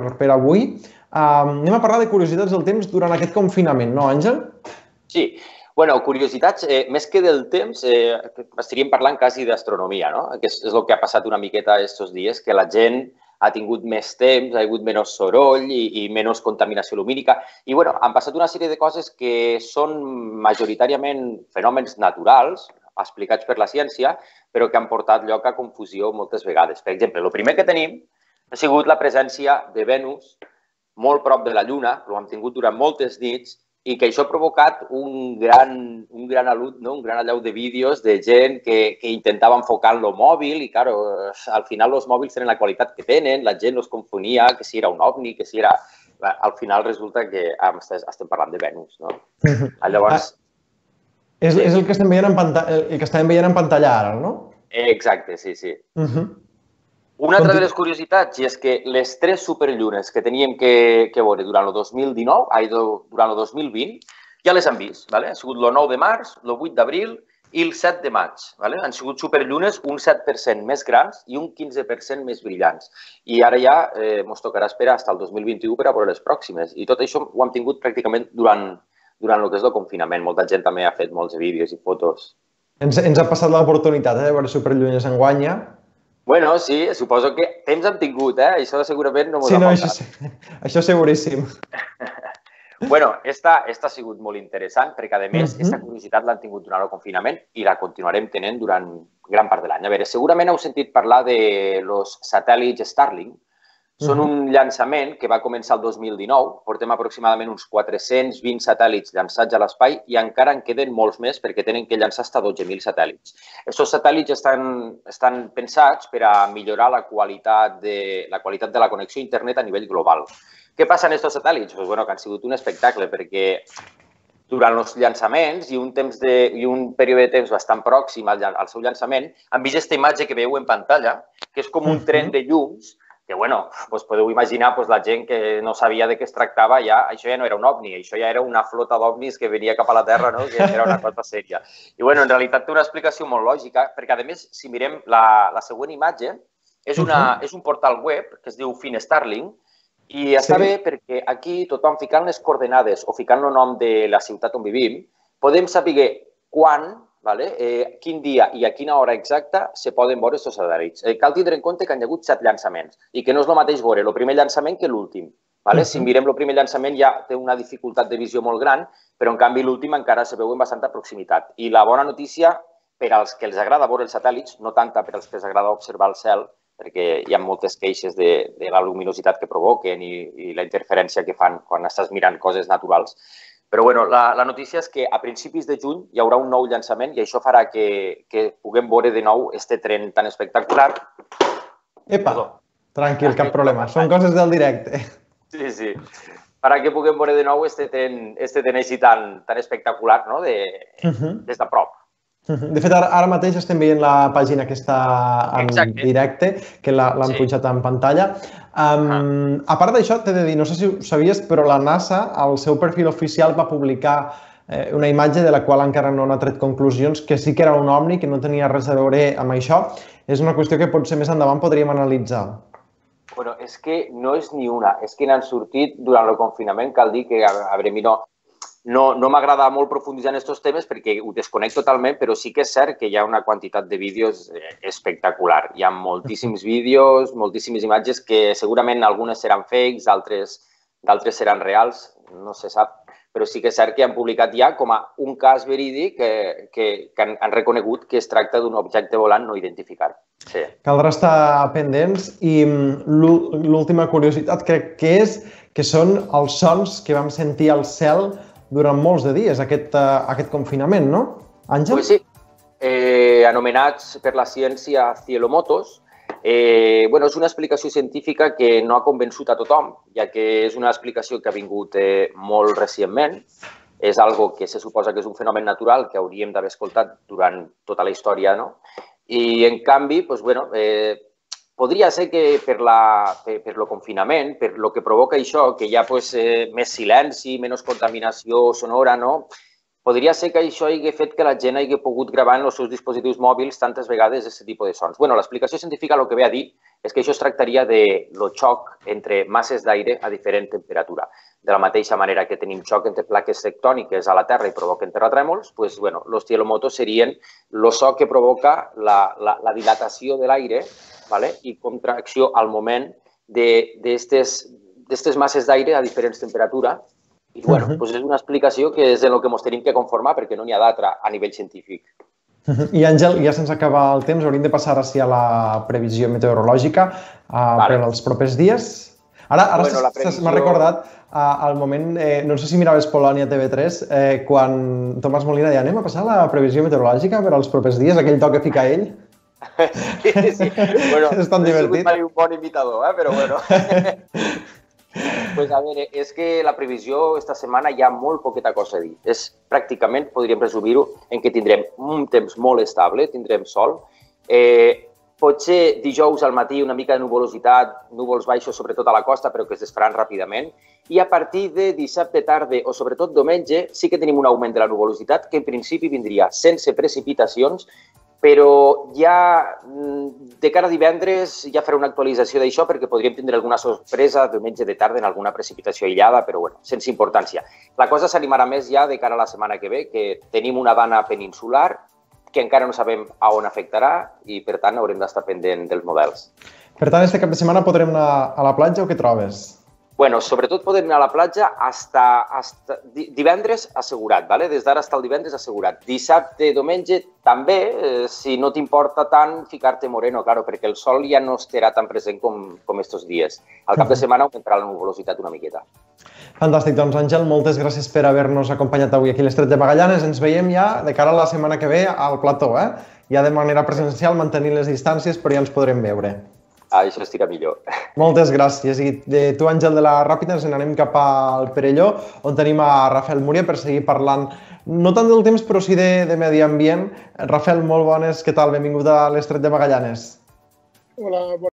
per avui. Anem a parlar de curiositats del temps durant aquest confinament, no, Àngel? Sí. Bueno, curiositats, més que del temps, estaríem parlant quasi d'astronomia, no? Que és el que ha passat una miqueta aquests dies, que la gent ha tingut més temps, ha hagut menys soroll i menys contaminació lumínica. I, bueno, han passat una sèrie de coses que són majoritàriament fenòmens naturals, explicats per la ciència, però que han portat lloc a confusió moltes vegades. Per exemple, el primer que tenim ha sigut la presència de Venus molt prop de la Lluna, ho hem tingut durant moltes nits, i que això ha provocat un gran allau de vídeos de gent que intentava enfocar en el mòbil i, clar, al final els mòbils tenen la qualitat que tenen, la gent els confonia, que si era un ovni, que si era... Al final resulta que estem parlant de Venus, no? Llavors... És el que estem veient en pantalla ara, no? Exacte, sí, sí. Una altra de les curiositats és que les 3 superllunes que teníem que veure durant el 2019, durant el 2020, ja les han vist. Ha sigut el 9 de març, el 8 d'abril i el 7 de maig. Han sigut superllunes un 7% més grans i un 15% més brillants. I ara ja ens tocarà esperar fins al 2021 per a veure les pròximes. I tot això ho hem tingut pràcticament durant el que és el confinament. Molta gent també ha fet molts vídeos i fotos. Ens ha passat l'oportunitat de veure superllunes enguany ja. Bueno, sí, suposo que temps hem tingut, Això segurament no m'ho ha faltat. Sí, això seguríssim. Bueno, esta ha sigut molt interessant perquè, a més, aquesta curiositat l'han tingut durant el confinament i la continuarem tenint durant gran part de l'any. A veure, segurament heu sentit parlar dels satèl·lits Starlink. Són un llançament que va començar el 2019. Portem aproximadament uns 420 satèl·lits llançats a l'espai i encara en queden molts més perquè tenen que llançar fins a 12.000 satèl·lits. Aquests satèl·lits estan pensats per a millorar la qualitat de la connexió a internet a nivell global. Què passa en aquests satèl·lits? Doncs, bueno, que han sigut un espectacle perquè durant els llançaments i un període de temps bastant pròxim al seu llançament han vist aquesta imatge que veieu en pantalla, que és com un tren de llums que, bueno, podeu imaginar la gent que no sabia de què es tractava, això ja no era un ovni, això ja era una flota d'ovnis que venia cap a la Terra, que era una cosa sèria. I, bueno, en realitat té una explicació molt lògica, perquè, a més, si mirem la següent imatge, és un portal web que es diu Finstarlink, i està bé perquè aquí tothom ficant les coordenades o ficant el nom de la ciutat on vivim, podem saber quan, quin dia i a quina hora exacta se poden veure aquests satèl·lits. Cal tindre en compte que hi ha hagut 7 llançaments i que no és el mateix veure el primer llançament que l'últim. Si mirem el primer llançament ja té una dificultat de visió molt gran, però en canvi l'últim encara se veu en bastanta proximitat. I la bona notícia per als que els agrada veure els satèl·lits, no tanta per als que els agrada observar el cel, perquè hi ha moltes queixes de la luminositat que provoquen i la interferència que fan quan estàs mirant coses naturals. Però, bueno, la notícia és que a principis de juny hi haurà un nou llançament i això farà que puguem veure de nou aquest tren tan espectacular. Epa, tranquil, cap problema. Són coses del directe. Sí, sí. Farà que puguem veure de nou aquest tren així tan espectacular, no?, des de prop. De fet, ara mateix estem veient la pàgina que està en directe, que l'han pujat en pantalla. A part d'això, t'he de dir, no sé si ho sabies, però la NASA, al seu perfil oficial, va publicar una imatge de la qual encara no n'ha tret conclusions, que sí que era un ovni, que no tenia res a veure amb això. És una qüestió que potser més endavant podríem analitzar. Bueno, és que no és ni una. És que n'han sortit durant el confinament, cal dir que, a veure, no m'agrada molt profunditzar en aquests temes perquè ho desconec totalment, però sí que és cert que hi ha una quantitat de vídeos espectacular. Hi ha moltíssims vídeos, moltíssimes imatges que segurament algunes seran fakes, d'altres seran reals, no se sap, però sí que és cert que han publicat ja com a un cas verídic que han reconegut que es tracta d'un objecte volant no identificat. Caldrà estar pendents i l'última curiositat crec que són els sons que vam sentir al cel durant molts de dies, aquest confinament, no, Àngel? Sí, anomenats per la ciència cielomotos. És una explicació científica que no ha convençut a tothom, ja que és una explicació que ha vingut molt recentment. És algo que se suposa que és un fenomen natural que hauríem d'haver escoltat durant tota la història, no? I, en canvi, podria ser que per el confinament, per el que provoca això, que hi ha més silenci, menys contaminació sonora, no? podria ser que això hagi fet que la gent hagi pogut gravar en els seus dispositius mòbils tantes vegades aquest tipus de sons. Bueno, l'explicació científica el que ve a dir és que això es tractaria del xoc entre masses d'aire a diferent temperatura. De la mateixa manera que tenim xoc entre plaques tectòniques a la Terra i provoquen terratrèmols, doncs, bueno, els cielomotos serien el so que provoca la dilatació de l'aire, ¿vale? I contracció al moment d'aquestes masses d'aire a diferents temperatures. I bueno, doncs és una explicació que és en el que ens tenim que conformar perquè no n'hi ha d'altra a nivell científic. I Àngel, ja sense acabar el temps, hauríem de passar així a la previsió meteorològica per als propers dies. Ara m'ha recordat al moment, no sé si miraves Polònia TV3, quan Tomàs Molina deia anem a passar la previsió meteorològica per als propers dies, aquell to que fica ell. Sí. Bueno, és tan divertit. No he sigut un bon imitador, però bueno. Pues a veure, és que la previsió esta setmana hi ha molt poqueta cosa a dir. És pràcticament, podríem resumir-ho, en què tindrem un temps molt estable, tindrem sol. Potser dijous al matí una mica de nuvolositat, núvols baixos sobretot a la costa, però que es desfaran ràpidament. I a partir de dissabte tarda o sobretot diumenge sí que tenim un augment de la nuvolositat que en principi vindria sense precipitacions, però ja de cara a divendres ja faré una actualització d'això perquè podríem tindre alguna sorpresa diumenge de tarda en alguna precipitació aïllada, però bueno, sense importància. La cosa s'animarà més ja de cara a la setmana que ve, que tenim una dana peninsular que encara no sabem a on afectarà i, per tant, haurem d'estar pendent dels models. Per tant, este cap de setmana podrem anar a la platja o què trobes? Bueno, sobretot podem anar a la platja hasta divendres assegurat, ¿vale? Des d'ara fins al divendres assegurat. Dissabte, diumenge, també, si no t'importa tant ficar-te moreno, claro, perquè el sol ja no estarà tan present com estos dies. Al cap de setmana augmentarà la nuvolositat una miqueta. Fantàstic, doncs Àngel, moltes gràcies per haver-nos acompanyat avui aquí a l'Estret de Magallanes. Ens veiem ja de cara a la setmana que ve al plató, ja de manera presencial, mantenint les distàncies, però ja ens podrem veure. Això estirà millor. Moltes gràcies. I de tu, Àngel, de la Ràpita, ens n'anem cap al Perelló, on tenim a Rafael Múria per seguir parlant, no tant del temps, però sí de medi ambient. Rafael, molt bones, què tal? Benvingut a l'Estret de Magallanes. Hola,